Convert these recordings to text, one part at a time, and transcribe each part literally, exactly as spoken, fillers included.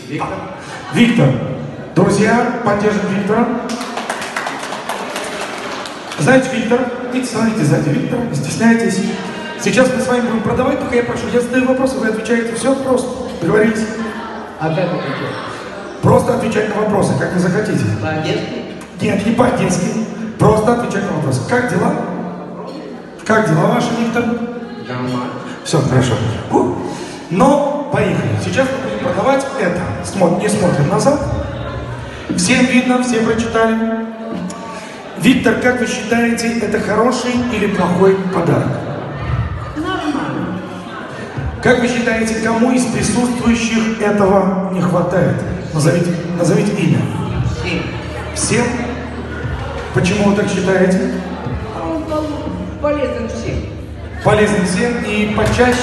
Виктор. Виктор. Друзья, поддержим Виктора. Знаете, Виктор, идите, смотрите сзади Виктора, не стесняйтесь. Сейчас мы с вами будем продавать, только я прошу, я задаю вопросы, вы отвечаете, все просто. Договорились? А как отвечать? Просто отвечать на вопросы, как вы захотите. По-детски? Нет, не по-детски. Просто отвечать на вопросы. Как дела? Как дела ваши, Виктор? Нормально. Все, хорошо. Фу. Но поехали. Сейчас мы будем продавать это. Смотр, не смотрим назад. Всем видно, все прочитали. Виктор, как вы считаете, это хороший или плохой подарок? Нормально. Как вы считаете, кому из присутствующих этого не хватает? Назовите, назовите имя. Всем. Всем? Почему вы так считаете? А он пол- полезен всем. Полезен всем и почаще.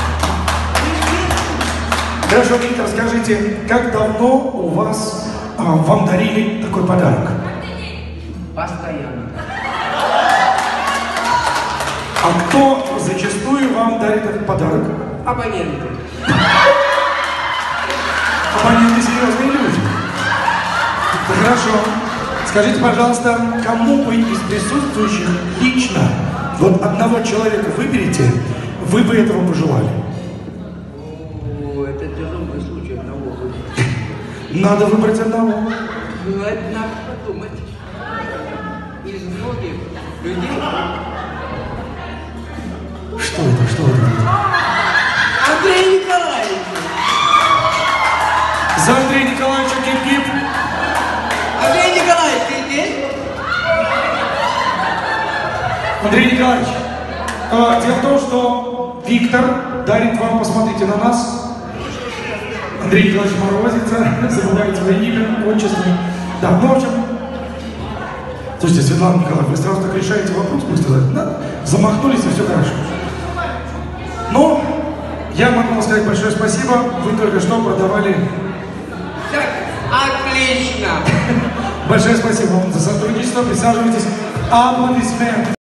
Хорошо, Виктор, скажите, как давно у вас, а, вам дарили такой подарок? Постоянно. А кто зачастую вам дарит этот подарок? Абоненты. Абоненты серьезные люди. Ну, хорошо. Скажите, пожалуйста, кому вы из присутствующих лично, вот одного человека выберете, вы бы этого пожелали? О, это тяжелый случай одного выбора. Надо выбрать одного. Бывает, надо подумать. Из многих людей. Что это, что это? Андрей Николаевич! За Андрея Николаевича гип-гип. Андрей Николаевич, ты здесь? Андрей Николаевич, э, дело в том, что Виктор дарит вам, посмотрите на нас. Андрей Николаевич морозится, забывает свое имя, отчество. Да, ну, в общем, слушайте, Светлана Николаевна, вы сразу так решаете вопрос, быстро, да? Замахнулись, и все хорошо. Ну, я могу вам сказать большое спасибо, вы только что продавали. Так, отлично! Большое спасибо вам за сотрудничество, присаживайтесь. Аплодисменты.